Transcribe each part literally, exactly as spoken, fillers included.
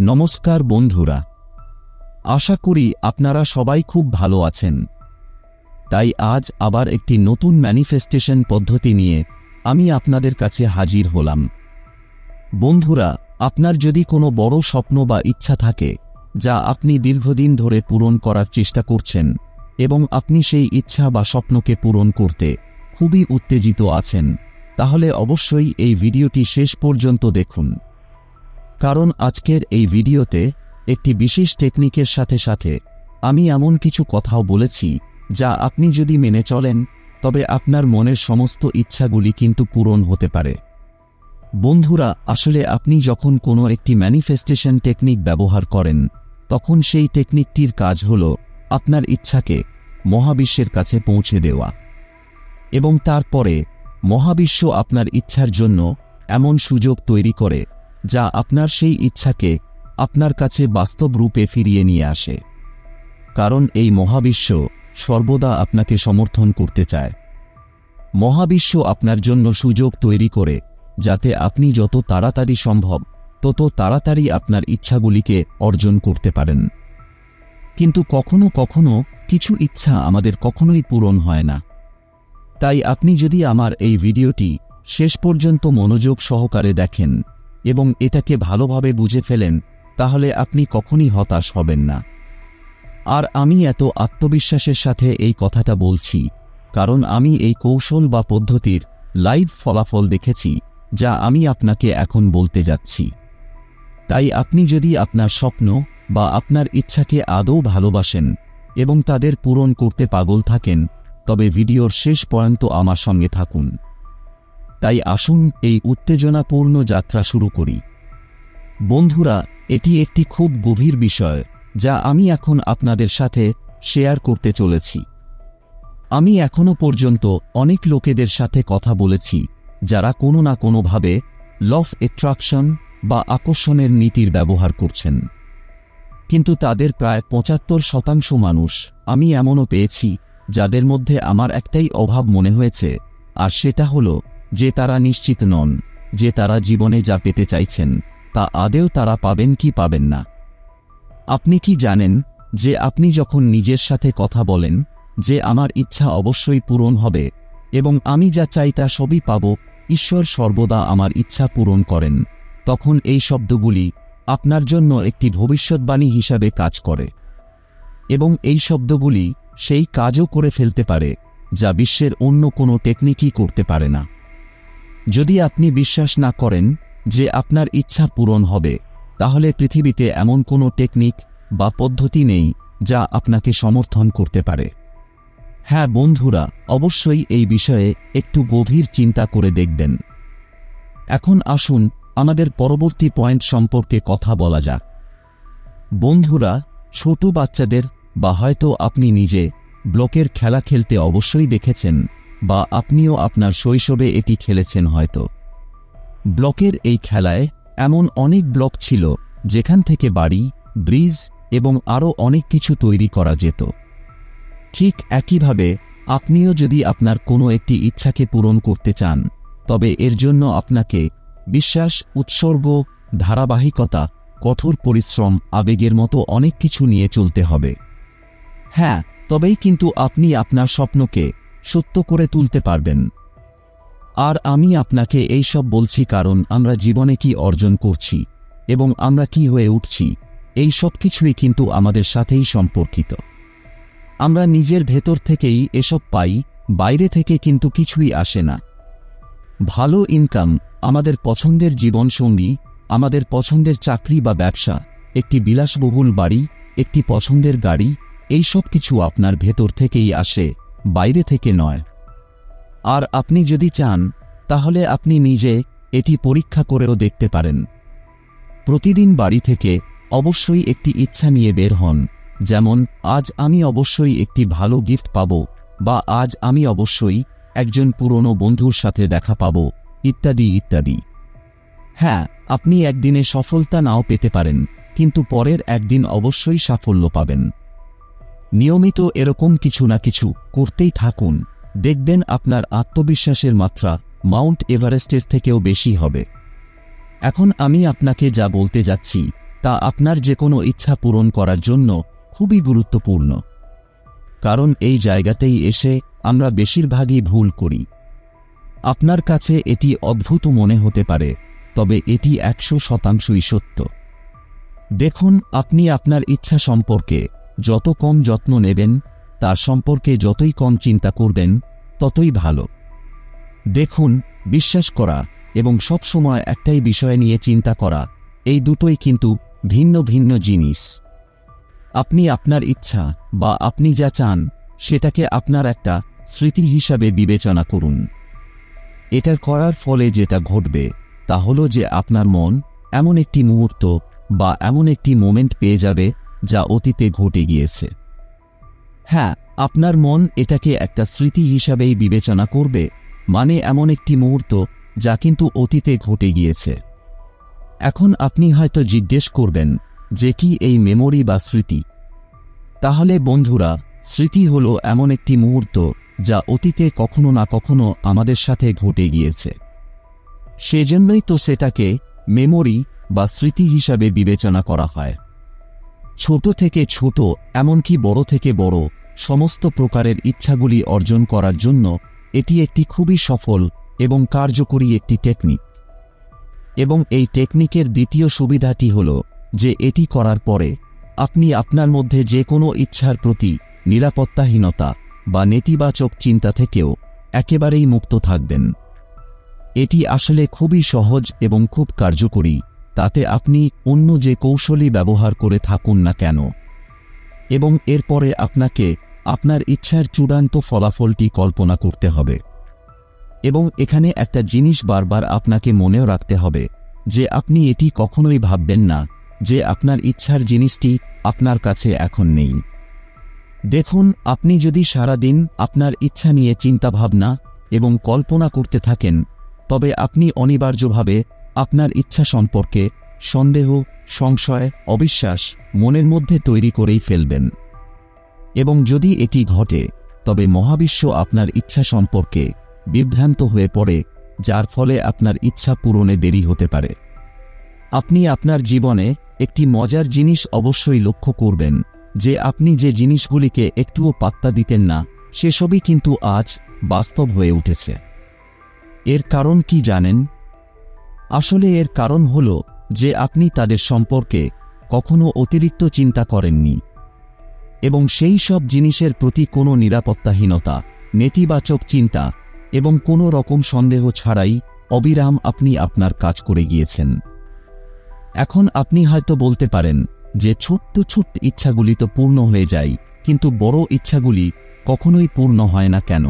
নমস্কার বন্ধুরা, আশা করি আপনারা সবাই খুব ভালো আছেন। তাই আজ আবার একটি নতুন ম্যানিফেস্টেশন পদ্ধতি নিয়ে আমি আপনাদের কাছে হাজির হলাম। বন্ধুরা, আপনার যদি কোনো বড় স্বপ্ন বা ইচ্ছা থাকে যা আপনি দীর্ঘদিন ধরে পূরণ করার চেষ্টা করছেন এবং আপনি সেই ইচ্ছা বা স্বপ্নকে পূরণ করতে খুবই উত্তেজিত আছেন, তাহলে অবশ্যই এই ভিডিওটি শেষ পর্যন্ত দেখুন। কারণ আজকের এই ভিডিওতে একটি বিশেষ টেকনিকের সাথে সাথে আমি এমন কিছু কথাও বলেছি যা আপনি যদি মেনে চলেন তবে আপনার মনের সমস্ত ইচ্ছাগুলি কিন্তু পূরণ হতে পারে। বন্ধুরা, আসলে আপনি যখন কোনো একটি ম্যানিফেস্টেশন টেকনিক ব্যবহার করেন তখন সেই টেকনিকটির কাজ হল আপনার ইচ্ছাকে মহাবিশ্বের কাছে পৌঁছে দেওয়া এবং তারপরে মহাবিশ্ব আপনার ইচ্ছার জন্য এমন সুযোগ তৈরি করে যা আপনার সেই ইচ্ছাকে আপনার কাছে বাস্তব রূপে ফিরিয়ে নিয়ে আসে। কারণ এই মহাবিশ্ব সর্বদা আপনাকে সমর্থন করতে চায়। মহাবিশ্ব আপনার জন্য সুযোগ তৈরি করে যাতে আপনি যত তাড়াতাড়ি সম্ভব তত তাড়াতাড়ি আপনার ইচ্ছাগুলিকে অর্জন করতে পারেন। কিন্তু কখনো কখনো কিছু ইচ্ছা আমাদের কখনোই পূরণ হয় না। তাই আপনি যদি আমার এই ভিডিওটি শেষ পর্যন্ত মনোযোগ সহকারে দেখেন এবং এটাকে ভালোভাবে বুঝে ফেলেন তাহলে আপনি কখনই হতাশ হবেন না। আর আমি এত আত্মবিশ্বাসের সাথে এই কথাটা বলছি কারণ আমি এই কৌশল বা পদ্ধতির লাইভ ফলাফল দেখেছি যা আমি আপনাকে এখন বলতে যাচ্ছি। তাই আপনি যদি আপনার স্বপ্ন বা আপনার ইচ্ছাকে আদৌ ভালোবাসেন এবং তাদের পূরণ করতে পাগল থাকেন তবে ভিডিওর শেষ পর্যন্ত আমার সঙ্গে থাকুন। তাই আসুন এই উত্তেজনাপূর্ণ যাত্রা শুরু করি। বন্ধুরা, এটি একটি খুব গভীর বিষয় যা আমি এখন আপনাদের সাথে শেয়ার করতে চলেছি। আমি এখনো পর্যন্ত অনেক লোকেদের সাথে কথা বলেছি যারা কোনো না কোনোভাবে ল অফ অ্যাট্রাকশন বা আকর্ষণের নীতির ব্যবহার করছেন, কিন্তু তাদের প্রায় পঁচাত্তর শতাংশ মানুষ আমি এমনও পেয়েছি যাদের মধ্যে আমার একটাই অভাব মনে হয়েছে, আর সেটা হলো যে তারা নিশ্চিত নন যে তারা জীবনে যা পেতে চাইছেন তা আদৌ তারা পাবেন কি পাবেন না। আপনি কি জানেন যে আপনি যখন নিজের সাথে কথা বলেন যে আমার ইচ্ছা অবশ্যই পূরণ হবে এবং আমি যা চাই তা সবই পাব, ঈশ্বর সর্বদা আমার ইচ্ছা পূরণ করেন, তখন এই শব্দগুলি আপনার জন্য একটি ভবিষ্যৎবাণী হিসাবে কাজ করে এবং এই শব্দগুলি সেই কাজও করে ফেলতে পারে যা বিশ্বের অন্য কোনো টেকনিকই করতে পারে না। যদি আপনি বিশ্বাস না করেন যে আপনার ইচ্ছা পূরণ হবে তাহলে পৃথিবীতে এমন কোনো টেকনিক বা পদ্ধতি নেই যা আপনাকে সমর্থন করতে পারে। হ্যাঁ বন্ধুরা, অবশ্যই এই বিষয়ে একটু গভীর চিন্তা করে দেখবেন। এখন আসুন আমাদের পরবর্তী পয়েন্ট সম্পর্কে কথা বলা যাক। বন্ধুরা, ছোট বাচ্চাদের বা হয়তো আপনি নিজে ব্লকের খেলা খেলতে অবশ্যই দেখেছেন বা আপনিও আপনার শৈশবে এটি খেলেছেন হয়তো। ব্লকের এই খেলায় এমন অনেক ব্লক ছিল যেখান থেকে বাড়ি, ব্রিজ এবং আরও অনেক কিছু তৈরি করা যেত। ঠিক একইভাবে আপনিও যদি আপনার কোনো একটি ইচ্ছাকে পূরণ করতে চান তবে এর জন্য আপনাকে বিশ্বাস, উৎসর্গ, ধারাবাহিকতা, কঠোর পরিশ্রম, আবেগের মতো অনেক কিছু নিয়ে চলতে হবে। হ্যাঁ, তবেই কিন্তু আপনি আপনার স্বপ্নকে সত্য করে তুলতে পারবেন। আর আমি আপনাকে এই সব বলছি কারণ আমরা জীবনে কি অর্জন করছি এবং আমরা কি হয়ে উঠছি এই সব কিছুই কিন্তু আমাদের সাথেই সম্পর্কিত। আমরা নিজের ভেতর থেকেই এসব পাই, বাইরে থেকে কিন্তু কিছুই আসে না। ভালো ইনকাম, আমাদের পছন্দের জীবনসঙ্গী, আমাদের পছন্দের চাকরি বা ব্যবসা, একটি বিলাসবহুল বাড়ি, একটি পছন্দের গাড়ি, এই সব কিছু আপনার ভেতর থেকেই আসে, বাইরে থেকে নয়। আর আপনি যদি চান তাহলে আপনি নিজে এটি পরীক্ষা করেও দেখতে পারেন। প্রতিদিন বাড়ি থেকে অবশ্যই একটি ইচ্ছা নিয়ে বের হন, যেমন আজ আমি অবশ্যই একটি ভালো গিফট পাব বা আজ আমি অবশ্যই একজন পুরনো বন্ধুর সাথে দেখা পাব, ইত্যাদি ইত্যাদি। হ্যাঁ, আপনি একদিনে সফলতা নাও পেতে পারেন কিন্তু পরের একদিন অবশ্যই সাফল্য পাবেন। নিয়মিত এরকম কিছু না কিছু করতেই থাকুন, দেখবেন আপনার আত্মবিশ্বাসের মাত্রা মাউন্ট এভারেস্টের থেকেও বেশি হবে। এখন আমি আপনাকে যা বলতে যাচ্ছি তা আপনার যে কোনো ইচ্ছা পূরণ করার জন্য খুবই গুরুত্বপূর্ণ। কারণ এই জায়গাতেই এসে আমরা বেশিরভাগই ভুল করি। আপনার কাছে এটি অদ্ভুত মনে হতে পারে, তবে এটি একশো শতাংশই সত্য। দেখুন, আপনি আপনার ইচ্ছা সম্পর্কে যত কম যত্ন নেবেন, তা সম্পর্কে যতই কম চিন্তা করবেন, ততই ভালো। দেখুন, বিশ্বাস করা এবং সব সময় একটাই বিষয় নিয়ে চিন্তা করা, এই দুটোই কিন্তু ভিন্ন ভিন্ন জিনিস। আপনি আপনার ইচ্ছা বা আপনি যা চান সেটাকে আপনার একটা স্মৃতি হিসাবে বিবেচনা করুন। এটা করার ফলে যেটা ঘটবে তা হলো যে আপনার মন এমন একটি মুহূর্ত বা এমন একটি মোমেন্ট পেয়ে যাবে যা অতীতে ঘটে গিয়েছে। হ্যাঁ, আপনার মন এটাকে একটা স্মৃতি হিসাবেই বিবেচনা করবে, মানে এমন একটি মুহূর্ত যা কিন্তু অতীতে ঘটে গিয়েছে। এখন আপনি হয়তো জিজ্ঞেস করবেন যে কি এই মেমোরি বা স্মৃতি? তাহলে বন্ধুরা, স্মৃতি হলো এমন একটি মুহূর্ত যা অতীতে কখনো না কখনো আমাদের সাথে ঘটে গিয়েছে। সেজন্যই তো সেটাকে মেমোরি বা স্মৃতি হিসাবে বিবেচনা করা হয়। ছোট থেকে ছোট, এমনকি বড় থেকে বড় সমস্ত প্রকারের ইচ্ছাগুলি অর্জন করার জন্য এটি একটি খুবই সফল এবং কার্যকরী একটি টেকনিক। এবং এই টেকনিকের দ্বিতীয় সুবিধাটি হল যে এটি করার পরে আপনি আপনার মধ্যে যে কোনো ইচ্ছার প্রতি নিরাপত্তাহীনতা বা নেতিবাচক চিন্তা থেকেও একেবারেই মুক্ত থাকবেন। এটি আসলে খুবই সহজ এবং খুব কার্যকরী, তাতে আপনি অন্য যে কৌশলই ব্যবহার করে থাকুন না কেন। এবং এরপরে আপনাকে আপনার ইচ্ছার চূড়ান্ত ফলাফলটি কল্পনা করতে হবে। এবং এখানে একটা জিনিস বারবার আপনাকে মনেও রাখতে হবে যে আপনি এটি কখনোই ভাববেন না যে আপনার ইচ্ছার জিনিসটি আপনার কাছে এখন নেই। দেখুন, আপনি যদি সারা দিন আপনার ইচ্ছা নিয়ে চিন্তাভাবনা এবং কল্পনা করতে থাকেন, তবে আপনি অনিবার্যভাবে আপনার ইচ্ছা সম্পর্কে সন্দেহ, সংশয়, অবিশ্বাস মনের মধ্যে তৈরি করেই ফেলবেন। এবং যদি এটি ঘটে, তবে মহাবিশ্ব আপনার ইচ্ছা সম্পর্কে বিভ্রান্ত হয়ে পড়ে, যার ফলে আপনার ইচ্ছা পূরণে দেরি হতে পারে। আপনি আপনার জীবনে একটি মজার জিনিস অবশ্যই লক্ষ্য করবেন যে আপনি যে জিনিসগুলিকে একটুও পাত্তা দিতেন না, সেসবই কিন্তু আজ বাস্তব হয়ে উঠেছে। এর কারণ কি জানেন? আসলে এর কারণ হল যে আপনি তাদের সম্পর্কে কখনো অতিরিক্ত চিন্তা করেননি এবং সেই সব জিনিসের প্রতি কোনো নিরাপত্তাহীনতা, নেতিবাচক চিন্তা এবং কোনো রকম সন্দেহ ছাড়াই অবিরাম আপনি আপনার কাজ করে গিয়েছেন। এখন আপনি হয়তো বলতে পারেন যে ছোট্ট ছোট্ট ইচ্ছাগুলি তো পূর্ণ হয়ে যায়, কিন্তু বড় ইচ্ছাগুলি কখনোই পূর্ণ হয় না কেন?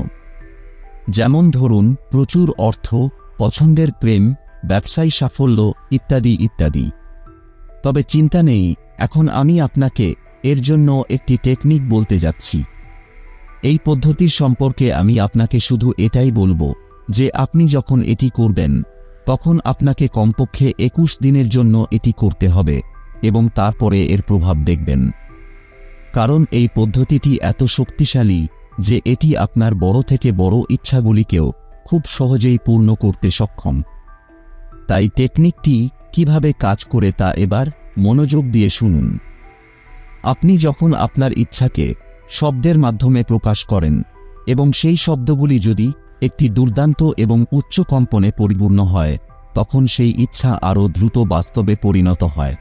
যেমন ধরুন, প্রচুর অর্থ, পছন্দের প্রেম, ব্যবসায়ী সাফল্য ইত্যাদি ইত্যাদি। তবে চিন্তা নেই, এখন আমি আপনাকে এর জন্য একটি টেকনিক বলতে যাচ্ছি। এই পদ্ধতির সম্পর্কে আমি আপনাকে শুধু এটাই বলবো যে আপনি যখন এটি করবেন, তখন আপনাকে কমপক্ষে একুশ দিনের জন্য এটি করতে হবে এবং তারপরে এর প্রভাব দেখবেন। কারণ এই পদ্ধতিটি এত শক্তিশালী যে এটি আপনার বড় থেকে বড় ইচ্ছাগুলিকেও খুব সহজেই পূর্ণ করতে সক্ষম। তাই টেকনিকটি কিভাবে কাজ করে তা এবার মনোযোগ দিয়ে শুনুন। আপনি যখন আপনার ইচ্ছাকে শব্দের মাধ্যমে প্রকাশ করেন এবং সেই শব্দগুলি যদি একটি দুর্দান্ত এবং উচ্চ কম্পনে পরিপূর্ণ হয়, তখন সেই ইচ্ছা আরও দ্রুত বাস্তবে পরিণত হয়।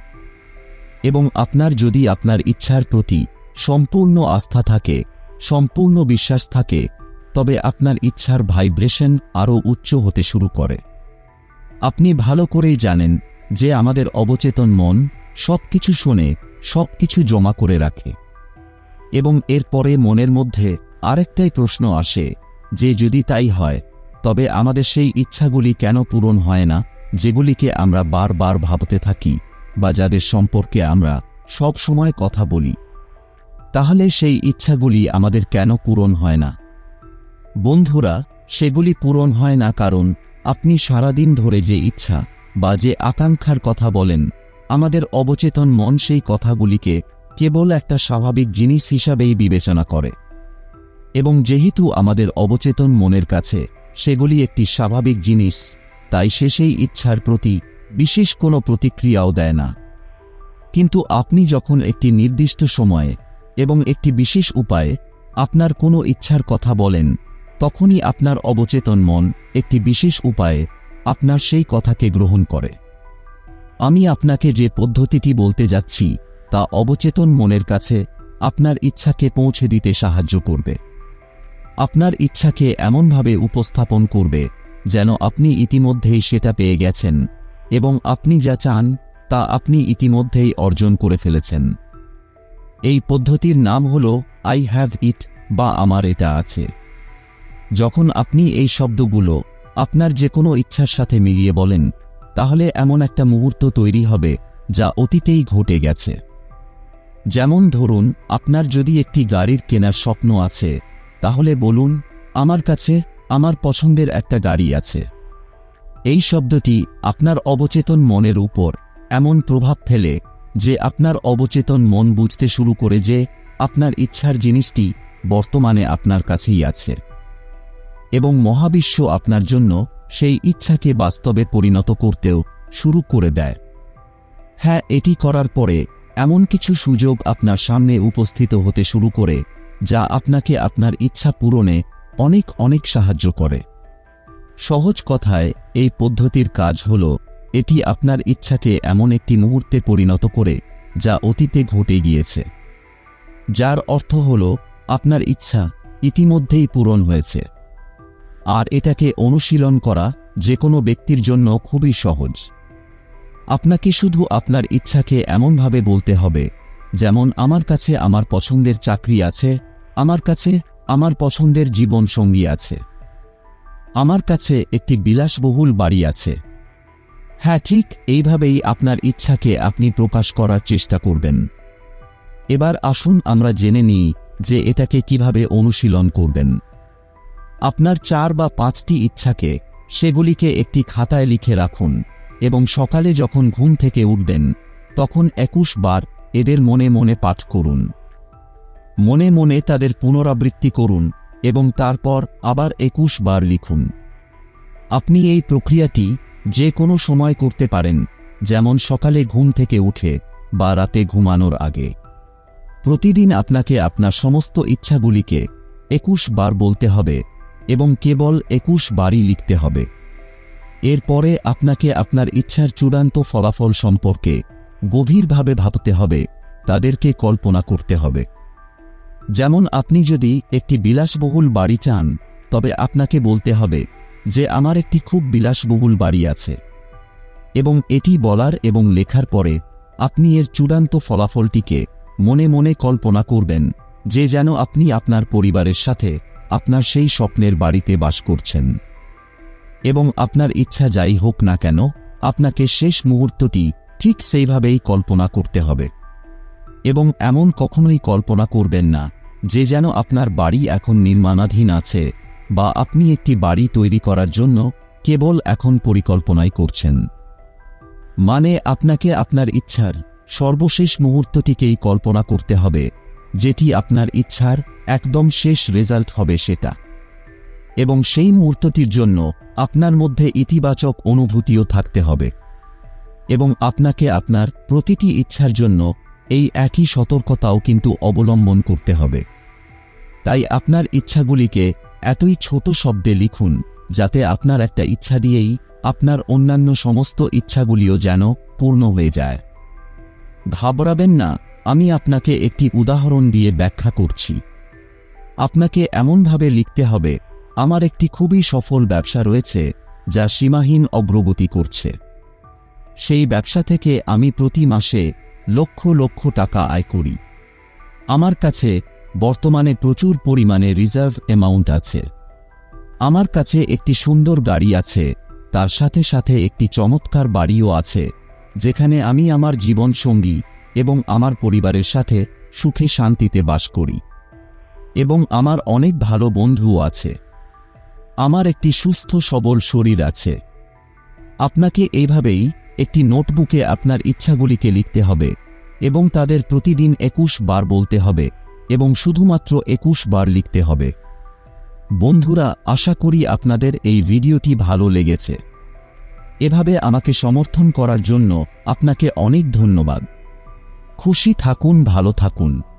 এবং আপনার যদি আপনার ইচ্ছার প্রতি সম্পূর্ণ আস্থা থাকে, সম্পূর্ণ বিশ্বাস থাকে, তবে আপনার ইচ্ছার ভাইব্রেশন আরও উচ্চ হতে শুরু করে। আপনি ভালো করেই জানেন যে আমাদের অবচেতন মন সব কিছু শোনে, সব কিছু জমা করে রাখে এবং এরপরে মনের মধ্যে আরেকটাই প্রশ্ন আসে যে যদি তাই হয়, তবে আমাদের সেই ইচ্ছাগুলি কেন পূরণ হয় না, যেগুলিকে আমরা বারবার ভাবতে থাকি বা যাদের সম্পর্কে আমরা সব সময় কথা বলি? তাহলে সেই ইচ্ছাগুলি আমাদের কেন পূরণ হয় না? বন্ধুরা, সেগুলি পূরণ হয় না কারণ আপনি সারাদিন ধরে যে ইচ্ছা বা যে আকাঙ্ক্ষার কথা বলেন, আমাদের অবচেতন মন সেই কথাগুলিকে কেবল একটা স্বাভাবিক জিনিস হিসাবেই বিবেচনা করে। এবং যেহেতু আমাদের অবচেতন মনের কাছে সেগুলি একটি স্বাভাবিক জিনিস, তাই সে সেই ইচ্ছার প্রতি বিশেষ কোনো প্রতিক্রিয়াও দেয় না। কিন্তু আপনি যখন একটি নির্দিষ্ট সময়ে এবং একটি বিশেষ উপায়ে আপনার কোনো ইচ্ছার কথা বলেন, তখনই আপনার অবচেতন মন একটি বিশেষ উপায়ে আপনার সেই কথাকে গ্রহণ করে। আমি আপনাকে যে পদ্ধতিটি বলতে যাচ্ছি তা অবচেতন মনের কাছে আপনার ইচ্ছাকে পৌঁছে দিতে সাহায্য করবে। আপনার ইচ্ছাকে এমনভাবে উপস্থাপন করবে যেন আপনি ইতিমধ্যেই সেটা পেয়ে গেছেন এবং আপনি যা চান তা আপনি ইতিমধ্যেই অর্জন করে ফেলেছেন। এই পদ্ধতির নাম হল আই হ্যাভ ইট বা আমার এটা আছে। যখন আপনি এই শব্দগুলো আপনার যে কোনো ইচ্ছার সাথে মিলিয়ে বলেন, তাহলে এমন একটা মুহূর্ত তৈরি হবে যা অতীতেই ঘটে গেছে। যেমন ধরুন, আপনার যদি একটি গাড়ির কেনার স্বপ্ন আছে, তাহলে বলুন, আমার কাছে আমার পছন্দের একটা গাড়ি আছে। এই শব্দটি আপনার অবচেতন মনের উপর এমন প্রভাব ফেলে যে আপনার অবচেতন মন বুঝতে শুরু করে যে আপনার ইচ্ছার জিনিসটি বর্তমানে আপনার কাছেই আছে এবং মহাবিশ্ব আপনার জন্য সেই ইচ্ছাকে বাস্তবে পরিণত করতেও শুরু করে দেয়। হ্যাঁ, এটি করার পরে এমন কিছু সুযোগ আপনার সামনে উপস্থিত হতে শুরু করে যা আপনাকে আপনার ইচ্ছা পূরণে অনেক অনেক সাহায্য করে। সহজ কথায় এই পদ্ধতির কাজ হল এটি আপনার ইচ্ছাকে এমন একটি মুহূর্তে পরিণত করে যা অতীতে ঘটে গিয়েছে, যার অর্থ হল আপনার ইচ্ছা ইতিমধ্যেই পূরণ হয়েছে। আর এটাকে অনুশীলন করা যে কোনো ব্যক্তির জন্য খুবই সহজ। আপনাকে শুধু আপনার ইচ্ছাকে এমনভাবে বলতে হবে, যেমন আমার কাছে আমার পছন্দের চাকরি আছে, আমার কাছে আমার পছন্দের জীবন সঙ্গী আছে, আমার কাছে একটি বিলাসবহুল বাড়ি আছে। হ্যাঁ, ঠিক এইভাবেই আপনার ইচ্ছাকে আপনি প্রকাশ করার চেষ্টা করবেন। এবার আসুন আমরা জেনে নিই যে এটাকে কিভাবে অনুশীলন করবেন। আপনার চার বা পাঁচটি ইচ্ছাকে সেগুলিকে একটি খাতায় লিখে রাখুন এবং সকালে যখন ঘুম থেকে উঠবেন তখন একুশ বার এদের মনে মনে পাঠ করুন। মনে মনে তাদের পুনরাবৃত্তি করুন এবং তারপর আবার একুশ বার লিখুন। আপনি এই প্রক্রিয়াটি যে কোনো সময় করতে পারেন, যেমন সকালে ঘুম থেকে উঠে বা রাতে ঘুমানোর আগে। প্রতিদিন আপনাকে আপনার সমস্ত ইচ্ছাগুলিকে একুশ বার বলতে হবে এবং কেবল একুশ বারই লিখতে হবে। এরপরে আপনাকে আপনার ইচ্ছার চূড়ান্ত ফলাফল সম্পর্কে গভীরভাবে ভাবতে হবে, তাদেরকে কল্পনা করতে হবে। যেমন আপনি যদি একটি বিলাসবহুল বাড়ি চান, তবে আপনাকে বলতে হবে যে আমার একটি খুব বিলাসবহুল বাড়ি আছে এবং এটি বলার এবং লেখার পরে আপনি এর চূড়ান্ত ফলাফলটিকে মনে মনে কল্পনা করবেন যে যেন আপনি আপনার পরিবারের সাথে আপনার সেই স্বপ্নের বাড়িতে বাস করছেন। এবং আপনার ইচ্ছা যাই হোক না কেন, আপনাকে শেষ মুহূর্তটি ঠিক সেইভাবেই কল্পনা করতে হবে এবং এমন কখনোই কল্পনা করবেন না যে যেন আপনার বাড়ি এখন নির্মাণাধীন আছে বা আপনি একটি বাড়ি তৈরি করার জন্য কেবল এখন পরিকল্পনাই করছেন। মানে আপনাকে আপনার ইচ্ছার সর্বশেষ মুহূর্তটিকেই কল্পনা করতে হবে, যেটি আপনার ইচ্ছার একদম শেষ রেজাল্ট হবে সেটা। এবং সেই মুহূর্তটির জন্য আপনার মধ্যে ইতিবাচক অনুভূতিও থাকতে হবে এবং আপনাকে আপনার প্রতিটি ইচ্ছার জন্য এই একই সতর্কতাও কিন্তু অবলম্বন করতে হবে। তাই আপনার ইচ্ছাগুলিকে এতই ছোট শব্দে লিখুন যাতে আপনার একটা ইচ্ছা দিয়েই আপনার অন্যান্য সমস্ত ইচ্ছাগুলিও যেন পূর্ণ হয়ে যায়। ঘাবড়াবেন না, আমি আপনাকে একটি উদাহরণ দিয়ে ব্যাখ্যা করছি। আপনাকে এমনভাবে লিখতে হবে, আমার একটি খুবই সফল ব্যবসা রয়েছে যা সীমাহীন অগ্রগতি করছে। সেই ব্যবসা থেকে আমি প্রতি মাসে লক্ষ লক্ষ টাকা আয় করি। আমার কাছে বর্তমানে প্রচুর পরিমাণে রিজার্ভ অ্যামাউন্ট আছে। আমার কাছে একটি সুন্দর গাড়ি আছে, তার সাথে সাথে একটি চমৎকার বাড়িও আছে যেখানে আমি আমার জীবন সঙ্গী এবং আমার পরিবারের সাথে সুখে শান্তিতে বাস করি এবং আমার অনেক ভালো বন্ধুও আছে। আমার একটি সুস্থ সবল শরীর আছে। আপনাকে এইভাবেই একটি নোটবুকে আপনার ইচ্ছাগুলিকে লিখতে হবে এবং তাদের প্রতিদিন একুশ বার বলতে হবে এবং শুধুমাত্র একুশ বার লিখতে হবে। বন্ধুরা, আশা করি আপনাদের এই ভিডিওটি ভালো লেগেছে। এভাবে আমাকে সমর্থন করার জন্য আপনাকে অনেক ধন্যবাদ। খুশি থাকুন, ভালো থাকুন।